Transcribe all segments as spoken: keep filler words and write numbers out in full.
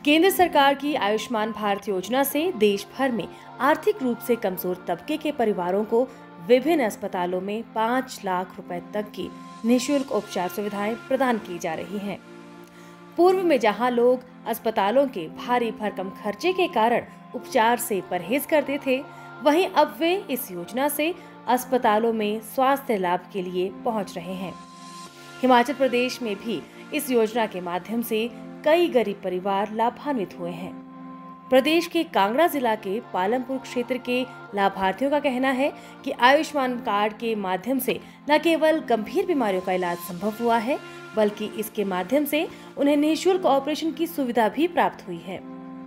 केंद्र सरकार की आयुष्मान भारत योजना से देश भर में आर्थिक रूप से कमजोर तबके के परिवारों को विभिन्न अस्पतालों में पाँच लाख रुपए तक की निःशुल्क उपचार सुविधाएं प्रदान की जा रही हैं। पूर्व में जहां लोग अस्पतालों के भारी भरकम खर्चे के कारण उपचार से परहेज करते थे, वहीं अब वे इस योजना से अस्पतालों में स्वास्थ्य लाभ के लिए पहुंच रहे हैं। हिमाचल प्रदेश में भी इस योजना के माध्यम से कई गरीब परिवार लाभान्वित हुए हैं। प्रदेश के कांगड़ा जिला के पालमपुर क्षेत्र के लाभार्थियों का कहना है कि आयुष्मान कार्ड के माध्यम से न केवल गंभीर बीमारियों का इलाज संभव हुआ है, बल्कि इसके माध्यम से उन्हें निःशुल्क ऑपरेशन की सुविधा भी प्राप्त हुई है।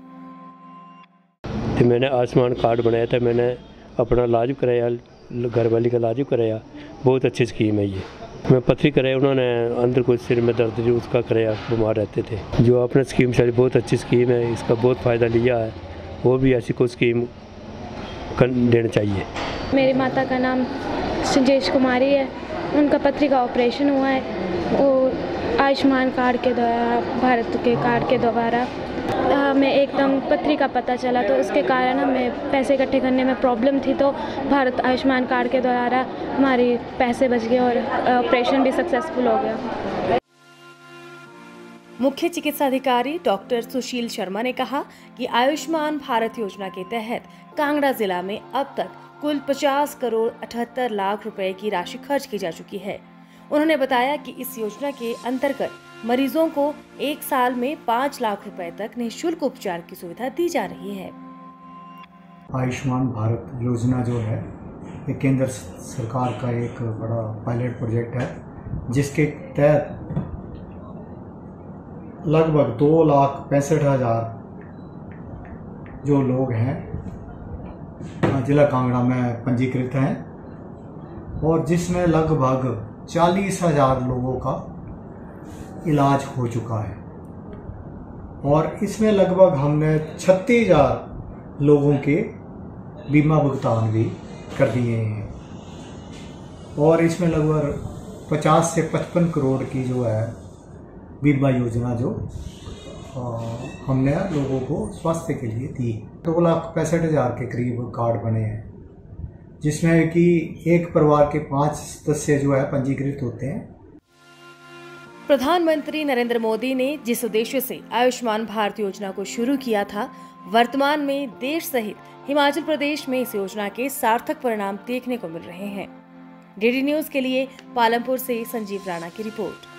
तो मैंने आयुष्मान कार्ड बनाया था, मैंने अपना इलाज कराया, घर वाली का इलाज कराया। बहुत अच्छी स्कीम है ये। मैं पथरी कराया, उन्होंने अंदर कुछ सिर में दर्द जो उसका कराया, बीमार रहते थे। जो आपने स्कीम चली, बहुत अच्छी स्कीम है, इसका बहुत फ़ायदा लिया है। वो भी ऐसी कोई स्कीम देना चाहिए। मेरी माता का नाम संजेश कुमारी है, उनका पथरी का ऑपरेशन हुआ है। वो आयुष्मान कार्ड के द्वारा, भारत के कार्ड के द्वारा हमें एकदम पथरी का पता चला, तो उसके कारण हमें पैसे इकट्ठे करने में प्रॉब्लम थी। तो भारत आयुष्मान कार्ड के द्वारा हमारी पैसे बच गए और ऑपरेशन भी सक्सेसफुल हो गया। मुख्य चिकित्सा अधिकारी डॉक्टर सुशील शर्मा ने कहा कि आयुष्मान भारत योजना के तहत कांगड़ा जिला में अब तक कुल पचास करोड़ अठहत्तर लाख रुपए की राशि खर्च की जा चुकी है। उन्होंने बताया कि इस योजना के अंतर्गत मरीजों को एक साल में पाँच लाख रुपए तक निःशुल्क उपचार की सुविधा दी जा रही है। आयुष्मान भारत योजना जो है, ये केंद्र सरकार का एक बड़ा पायलट प्रोजेक्ट है, जिसके तहत लगभग दो लाख पैंसठ हजार जो लोग हैं जिला कांगड़ा में पंजीकृत हैं, और जिसमें लगभग चालीस हजार लोगों का इलाज हो चुका है। और इसमें लगभग हमने छत्तीस हजार लोगों के बीमा भुगतान भी कर दिए हैं, और इसमें लगभग पचास से पचपन करोड़ की जो है बीमा योजना जो आ, हमने लोगों को स्वास्थ्य के लिए दी। दो लाख पैंसठ हजार के करीब कार्ड बने हैं, जिसमें कि एक परिवार के पांच सदस्य जो है पंजीकृत होते हैं। प्रधानमंत्री नरेंद्र मोदी ने जिस उद्देश्य से आयुष्मान भारत योजना को शुरू किया था, वर्तमान में देश सहित हिमाचल प्रदेश में इस योजना के सार्थक परिणाम देखने को मिल रहे हैं। डीडी न्यूज के लिए पालमपुर से संजीव राणा की रिपोर्ट।